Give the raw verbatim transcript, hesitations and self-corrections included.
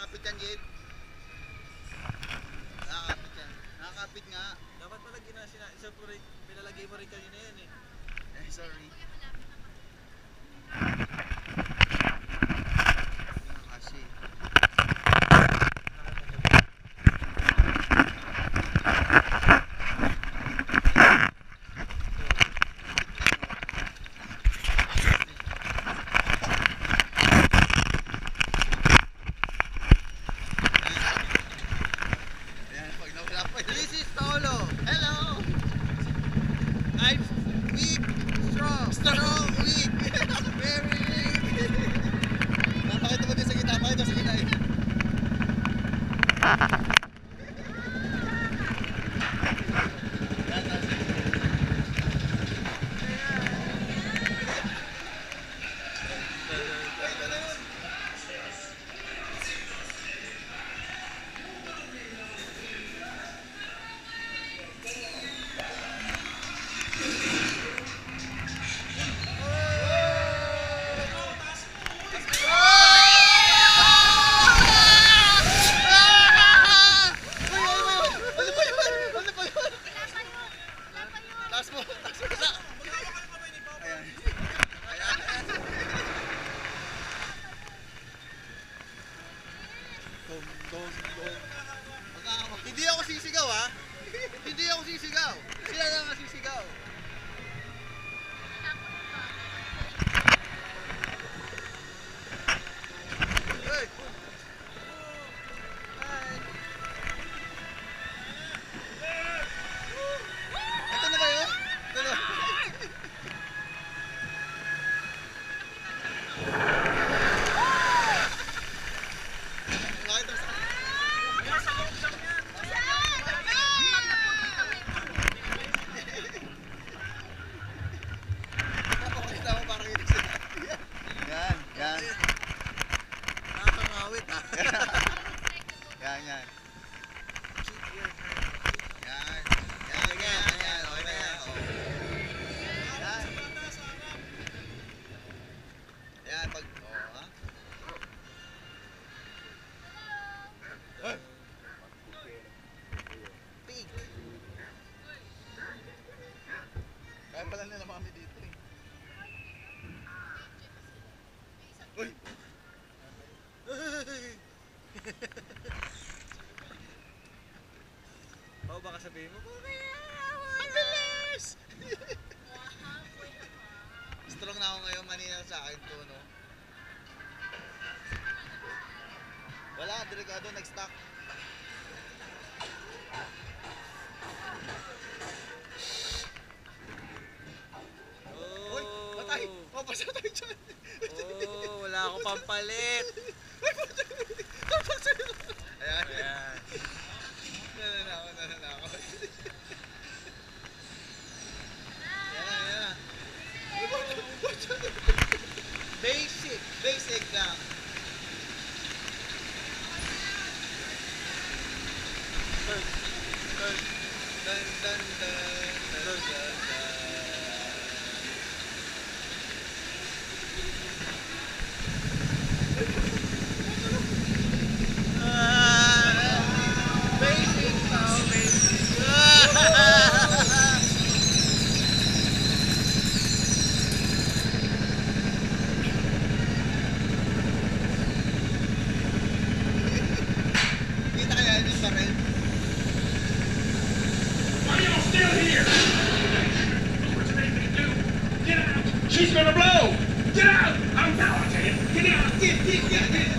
Nakakapit yan, Jade. Nakakapit yan. Nakakapit nga. Dapat pala ginasina, isa po rin, pinalagay mo rin kanina yan eh. Eh, sorry. Kasi. This is Tolo. Hello. I'm weak, strong, strong, weak. Very weak. Napakita mo din sa gitna, pakita sa gitna. Hindi ako sisigaw ha. Hindi ako sisigaw. Sila lang ang sisigaw. Hey. Hi. Ito na kayo? Ito na. Yan, yan. Yan. Yan, yan, yan. Okay na yan. Yan. Yan, pag... Oo, ha? Hey! Pig! Kaya pala nila mami dito eh. Uy! Oo, baka sabihin mo, ang bilis! Strong na ako ngayon, maninaw sa akin to, no? Wala, delikado, nag-stock. oh, Uy, patay! Mapasa tayo dyan! oh, wala akong pampalit. Ayan. Ayan. Nananako, nananako. Ayan, ayan. Basic, basic lang. Dun, dun, dun, dun, dun, dun, dun. She's gonna blow! Get out! I'm now, I tell you! Get out! Get, get, get, get!